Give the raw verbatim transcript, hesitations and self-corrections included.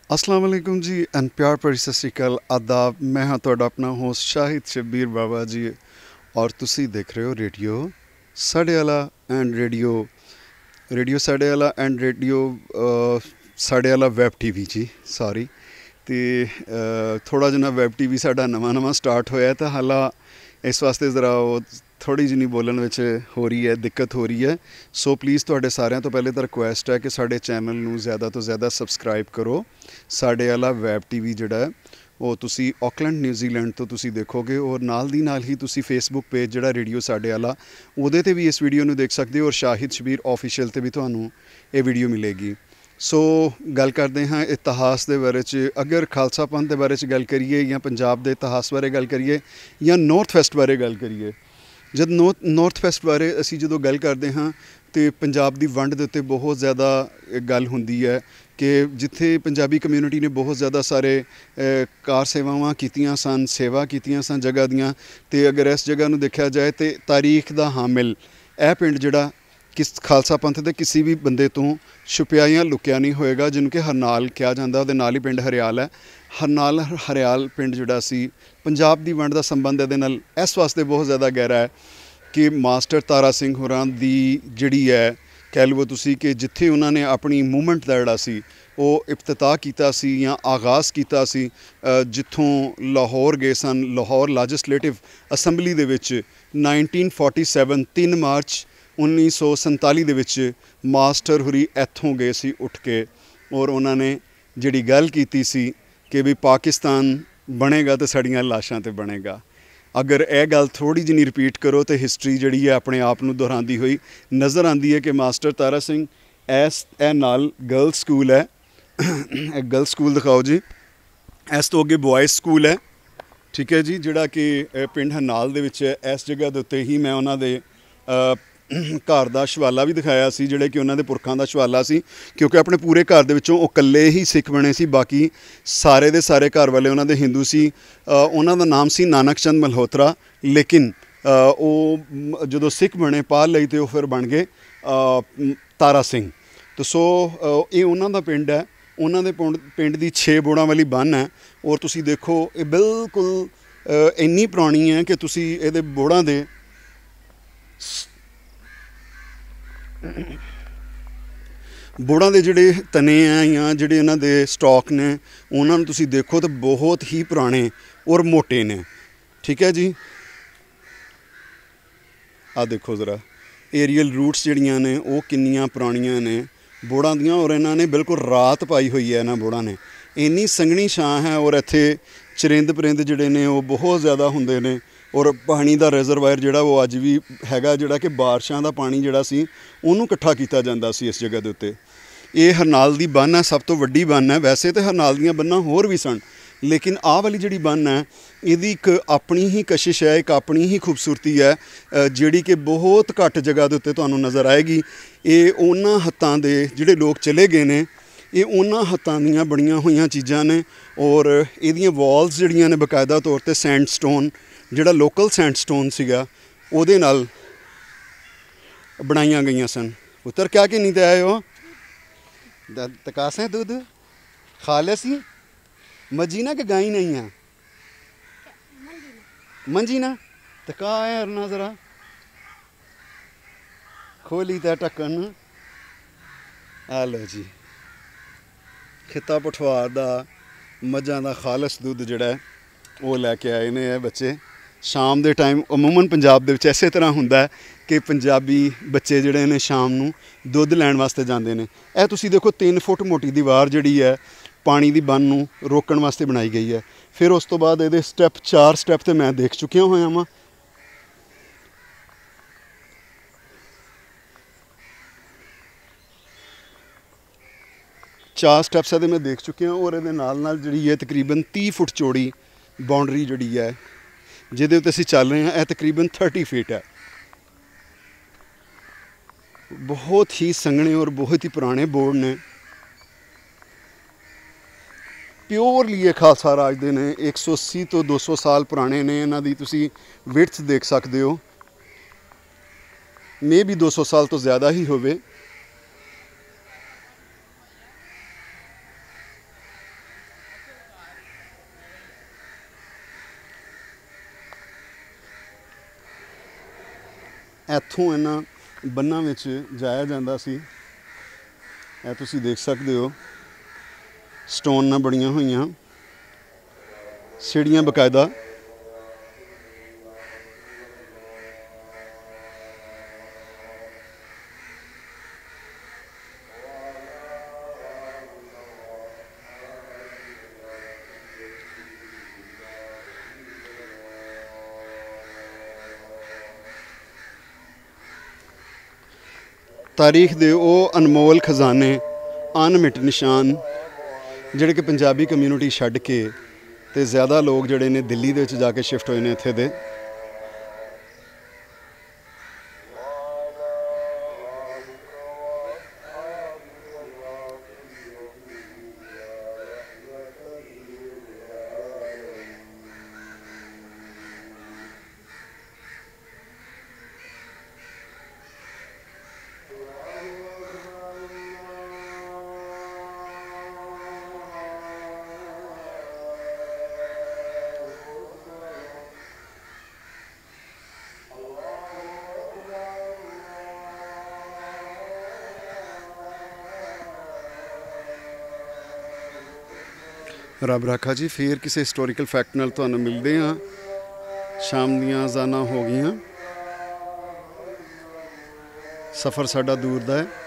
अस्सलाम वालेकुम जी एंड प्यार भरी सत श्री अकाल आदाब। मैं हाँ तुहाडा अपना होस्ट शाहिद शब्बीर बाबा जी और तुसी देख रहे हो रेडियो साढ़े वाला एंड रेडियो रेडियो साढ़े वाला एंड रेडियो साढ़े वाला वैब टी वी जी सॉरी तो थोड़ा जिन्ना वैब टी वी साडा नवा नवा स्टार्ट होया तो हाला इस वास्ते ज़रा वो थोड़ी जिनी बोलन विच हो रही है दिक्कत हो रही है। सो प्लीज़ तुहाडे सारिਆਂ तो पहले तो रिक्वेस्ट है कि साडे चैनल नूं ज़्यादा तो ज़्यादा सबसक्राइब करो। साडे वाला वैब टी वी जिहड़ा है वो तुसी ऑकलैंड न्यूजीलैंड तो तुसी देखोगे और नाल दी नाल ही तुसी फेसबुक पेज जिहड़ा रेडियो साडे वाला उहदे ते भी इस वीडियो नूं देख सकते हो और शाहिद शबीर ऑफिशियल ते भी तुहानूं ये वीडियो मिलेगी। सो गल करते हैं इतिहास के बारे च। अगर खालसा पंथ के बारे च गल करिए या पंजाब के इतिहास बारे गल करिए या नॉर्थ वैसट बारे गल करिए, जब नॉर्थ नॉर्थ वैसट बारे असी जो गल करते हाँ तो पंजाब की वंड के उत्ते बहुत ज़्यादा गल होंदी है कि जिथे पंजाबी कम्यूनिटी ने बहुत ज़्यादा सारे कार सेवावां कीतियां सन, सेवा कीतियां सन जगह दियां। तो अगर इस जगह नूं देखा जाए तो तारीख का हामिल यह पिंड जिहड़ा किस खालसा पंथ के किसी भी बंदे तो छुपिया या लुकिया नहीं होएगा, जिन्हों कि हरनाल कहा जाता। वो नाल ही पिंड हरियाल है। हरनाल हरियाल पिंड जिहड़ा सी पंजाब की वंड का संबंध ये नाल इस वास्ते बहुत ज़्यादा गहरा है कि मास्टर तारा सिंह होरां दी जिहड़ी है कह लवो तुसी कि जिथे उन्होंने अपनी मूवमेंट का जिहड़ा सी वो इफ्तिताह कीता सी या आगाज़ कीता सी, जिथों लाहौर गए सन। लाहौर लैजिस्लेटिव असैंबली दे विच नाइनटीन फोर्टी सैवन तीन मार्च उन्नीस सौ संताली दे विच मास्टर हुरी इत्थों गए सी उठ के और उन्होंने जिहड़ी गल कीती सी कि भी पाकिस्तान बनेगा तो साड़ियाँ लाशां ते बनेगा। अगर यह गल थोड़ी जी रिपीट करो तो हिस्टरी जिहड़ी है अपने आप नूं दोहरांदी हुई नज़र आती है कि मास्टर तारा सिंह एस ए नाल गर्ल्स स्कूल है एक गर्ल्स स्कूल दिखाओ जी। इस तो अगे बॉयज़ स्कूल है, ठीक है जी, जिहड़ा कि पिंड हरनाल दे विच है। इस जगह के उत्ते ही मैं उन्हां दे घर का शवाला भी दिखाया सी जिहड़े कि उन्होंने पुरखों का शवाला सी, क्योंकि अपने पूरे घर दे विचों वो कल्ले ही सिख बने सी, बाकी सारे दे सारे घर वाले उन्होंने हिंदू सी। उन्हों का नाम सी नानक चंद मल्होत्रा, लेकिन वो जो सिख बने पाल लई तो फिर बन गए तारा सिंह। तो सो ये उन्हों का पिंड है। उन्होंने पिंड की छे बोड़ा वाली बन है और तुसी देखो ये बिल्कुल इन्नी पुरानी है कि तुसी इहदे बोड़ा दे बोड़ा के जोड़े तने हैं या जोड़े इन्हों के स्टॉक ने उन्होंने तुसी देखो तो बहुत ही पुराने और मोटे ने, ठीक है जी। आ देखो ज़रा एरियल रूट्स जड़ियाँ ने वो किन्नियां पुरानियां ने बोड़ा दियाँ और इन्होंने बिल्कुल रात पाई हुई है। इन्होंने बोड़ा ने इन्नी संघनी छां है और इत्थे चरिंद परिंद जोड़े ने वो बहुत ज़्यादा होंदे ने और पानी का रिजरवायर जिहड़ा वो अज भी हैगा, जिहड़ा कि बारिशां का पानी जिहड़ा सी उहनूं इकट्ठा कीता जांदा सी इस जगह के उत्ते। ये हरनाल की बन है, सब तो वड्डी बन है। वैसे तो हरनाल दीयां बन्नां होर भी सन, लेकिन आह वाली जिहड़ी बन है इहदी एक अपनी ही कशिश है, एक अपनी ही खूबसूरती है जिहड़ी कि बहुत घट जगह के उत्ते तुहानूं नज़र आएगी। ये उन्हां हत्थां दे जिहड़े लोग चले गए ने, ये उन्हां हत्थां दीयां बणीआं होईआं चीज़ां ने और इहदियां वॉल्स जिहड़ियां ने बकायदा तौर पर सैंडस्टोन जिहड़ा लोकल सैंडस्टोन सीगा उहदे नाल बनाईआं गईआं सन। पुत्तर क्या कि नहीं ते आए हो तकासें दूध खा लिया सी मजीना के गाई नहीं है मंजीना तका है अरना जरा खोली ता ढक्कन। आ लो जी खिता पठवार दा मझां दा खालस दुध जिहड़ा है वो लैके आए ने ये बच्चे। शाम के टाइम अमूमन पंजाब दे विच इसे तरह हुंदा है कि पंजाबी बच्चे जिहड़े ने शाम नूं दुध लैण वास्ते जांदे ने। यह तुसीं देखो तीन फुट मोटी दीवार जिहड़ी है पानी की बन नूं रोकण वास्ते बनाई गई है। फिर उस तो बाद इहदे स्टैप चार स्टैप तो मैं देख चुकिया होया वां। चार स्टैप्स है मैं देख चुके हैं और ये नाल नाल जिहड़ी है तकरीबन तीह फुट चौड़ी बाउंड्री जिहड़ी है जिहदे उत्ते असीं चल रहे हैं, यह तकरीबन थर्टी फीट है। बहुत ही संघने और बहुत ही पुराने बोर्ड ने। प्योरली ये खालसा राज दे ने एक सौ अस्सी तो दो सौ साल पुराने ने। इन्हां दी तुसीं विड्थ देख सकते हो, मे भी दो सौ साल तो ज़्यादा ही होवे। ਇੱਥੋਂ ਇਹਨਾਂ ਬੰਨਾਂ ਵਿੱਚ ਜਾਇਆ ਜਾਂਦਾ ਸੀ। ਇਹ ਤੁਸੀਂ ਦੇਖ ਸਕਦੇ ਹੋ ਸਟੋਨ ਨਾਲ ਬਣੀਆਂ ਹੋਈਆਂ ਸੀੜੀਆਂ ਬਕਾਇਦਾ। तारीख दे वो अनमोल खजाने अनमिट निशान जिहड़े कि पंजाबी कम्यूनिटी छड्ड के ते ज़्यादा लोग जिहड़े ने दिल्ली दे विच जाके शिफ्ट होए ने इत्थे दे। रब राखा जी, फिर किसी हिस्टोरिकल फैक्ट नाल तुहानूं मिलदे हां। शाम दीयां अज़ानां हो गईयां, सफ़र साडा दूर दा है।